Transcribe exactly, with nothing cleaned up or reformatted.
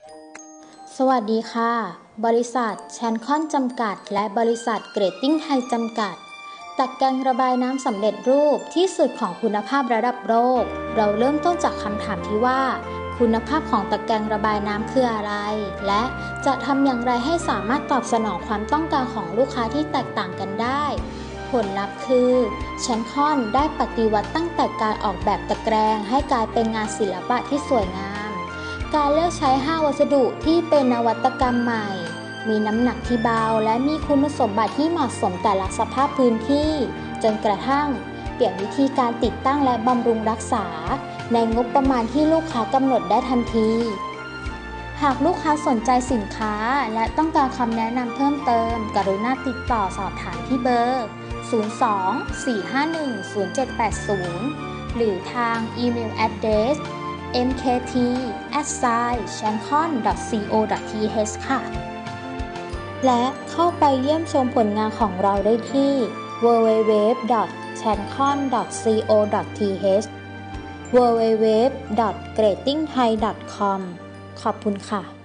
สวัสดีค่ะบริษัทแชนคอนจำกัดและบริษัทเกรดติ้งไทยจำกัดตะแกรงระบายน้ำสำเร็จรูปที่สุดของคุณภาพระดับโลกเราเริ่มต้นจากคำถามที่ว่าคุณภาพของตะแกรงระบายน้ำคืออะไรและจะทำอย่างไรให้สามารถตอบสนองความต้องการของลูกค้าที่แตกต่างกันได้ผลลัพธ์คือแชนคอนได้ปฏิวัติตั้งแต่การออกแบบตะแกรงให้กลายเป็นงานศิลปะที่สวยงามการเลือกใช้ห้าวัสดุที่เป็นนวัตกรรมใหม่มีน้ำหนักที่เบาและมีคุณสมบัติที่เหมาะสมแต่ละสภาพพื้นที่จนกระทั่งเปลี่ยนวิธีการติดตั้งและบำรุงรักษาในงบประมาณที่ลูกค้ากำหนดได้ทันทีหากลูกค้าสนใจสินค้าและต้องการคำแนะนำเพิ่มเติมกรุณาติดต่อสอบถามที่เบอร์ ศูนย์ สอง สี่ ห้า หนึ่ง ศูนย์ เจ็ด แปด ศูนย์ หรือทางอีเมล address เอ็ม เค ที แอท ไซน์ แชนคอน ดอท ซี โอ ดอท ที เอช ค่ะและเข้าไปเยี่ยมชมผลงานของเราได้ที่ ดับเบิลยู ดับเบิลยู ดับเบิลยู ดอท แชนคอน ดอท ซี โอ ดอท ที เอช ดับเบิลยู ดับเบิลยู ดับเบิลยู ดอท เกรดติ้งไทย ดอท คอม ขอบคุณค่ะ